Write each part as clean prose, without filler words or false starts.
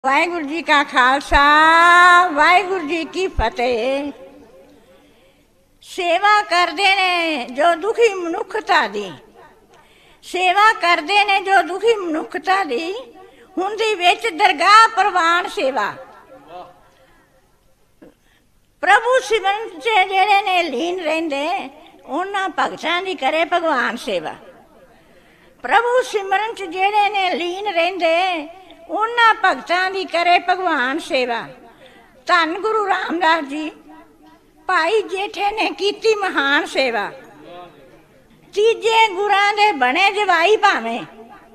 वाहिगुरु जी का खालसा वाहिगुरु जी की फतेह। सेवा करते ने जो दुखी मनुखता दी, सेवा करते ने जो दुखी मनुखता दी, हुंदी विच दरगाह प्रवान सेवा। प्रभु सिमरन च जेड़े ने लीन रहिंदे उन्हां भगतां दी करे भगवान सेवा। प्रभु सिमरन च जेड़े ने लीन रहिंदे उन्हां भगतां दी करे भगवान सेवा। धन गुरु रामदास जी भाई जेठे ने कीती महान सेवा। तीजे गुरां दे बने जवाई भावें,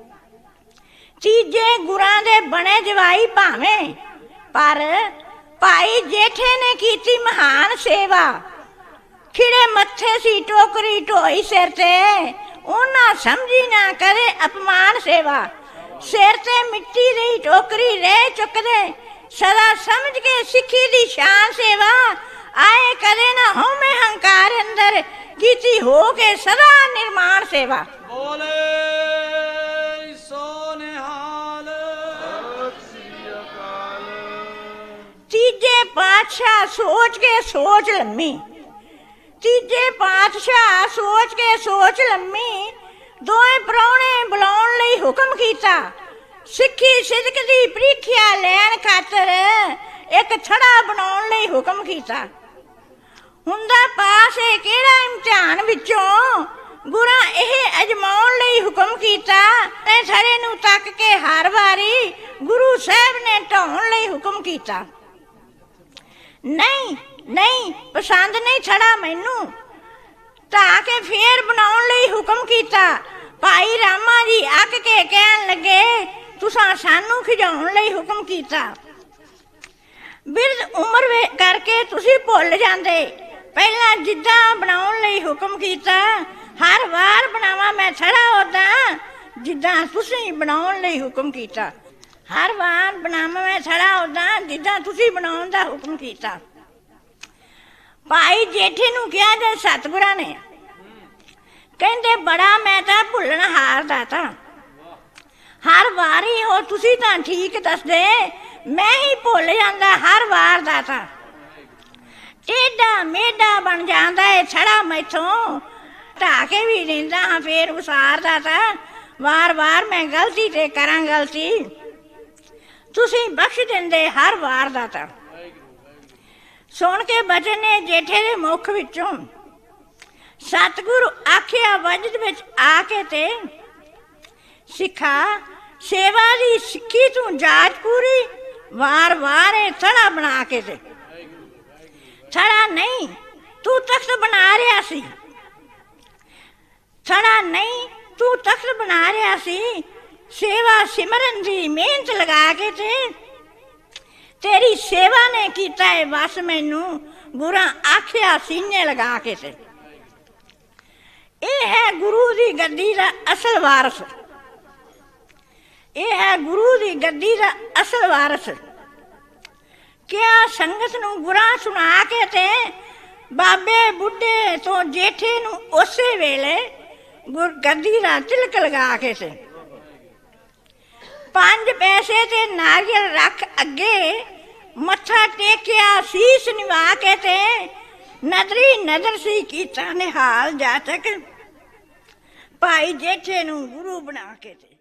तीजे गुरां दे बने जवाई भावें, पर भाई जेठे ने कीती महान सेवा। खिड़े मत्थे सी टोकरी ढोई सिर ते, उन्हां समझी ना करे अपमान सेवा। सिर ते मिट्टी दी टोकरी रह चुकदे, सदा समझ के सिखी दी शान सेवा। आए कदे ना हो मैं हंकार अंदर, कीती हो के सदा निर्माण सेवा। बोले सोनिहाल तीजे पातशाह सोच के सोच लम्मी, तीजे पातशाह सोच के सोच लम्मी। दोए प्राहुणे बुलाउण लई हुक्म कीता, सिक्खी सिदक दी प्रीखिया लैण खातर एक थड़ा बनाउण लई हुक्म कीता। हुंदा पास है किहड़ा इम्तिहान विचों, गुरां इह अजमाउण लई हुक्म कीता। ते थड़े नूं तक के हर वारी गुरु साहब ने ढाउण लई हुक्म कीता। नहीं नहीं पसंद नहीं थड़ा मैनू, ढा के फेर बनाउण लई हुक्म कीता। भाई रामा जी अक के कहण लगे, तुसां सानू खिजाउण लई हुक्म कीता। बिरध उम्र करके तुसीं भुल जांदे, पहला जिद्दां बनाउण लई हुक्म कीता। हर वार बनावा मैं थड़ा उदां, जिद्दां तुसीं बनाउण लई हुक्म कीता। हर वार बनावा मैं थड़ा उदां, जिद्दां तुसीं बनाउण दा हुक्म कीता। भाई जेठे नूं कहा जे सतगुरां ने, कहंदे बड़ा मैं तां भुल्लण हार दा तां। हर वारी हो तुसीं तां ठीक दसदे, मैं ही भुल जांदा हर वार दा तां। टेढ़ा मेढ़ा बन जांदा है छड़ा मैथों, ढा के भी रहिंदा हां फेर उसारदा तां। वार वार मैं गलती ते करां गलती, तुसीं बख्श दिंदे हर वार दा तां। सुन के बचन ने जेठे दे मुख विचों, सतगुरु आखिया वजद विच आके ते, सिखा सेवा दी सिक्खी तू जाच पूरी, वार वार थड़ा बना के ते। थड़ा नहीं तू तख्त बना रहा सी, थड़ा नहीं तू तख्त बना रहा सी। सेवा सिमरन दी मेहनत लगा के ते, तेरी सेवा ने कीता है बस मैनू, गुरां आखिया सीने लगा के ते। यह है गुरु दी गद्दी दा असल वारस, यह है गुरु दी गद्दी दा असल वारस। क्या संगत नूं गुरां सुना के ते, बाबे बुढ़े तो जेठे नूं उसे वेले गद्दी दा तिलक लगा के ते। 5 पैसे ते नारियल रख अगे, मत्था टेकिया शीश निवा के ते। नदरी नजर सी कीता निहाल जातक, भाई जेठे नूं गुरु बना के ते।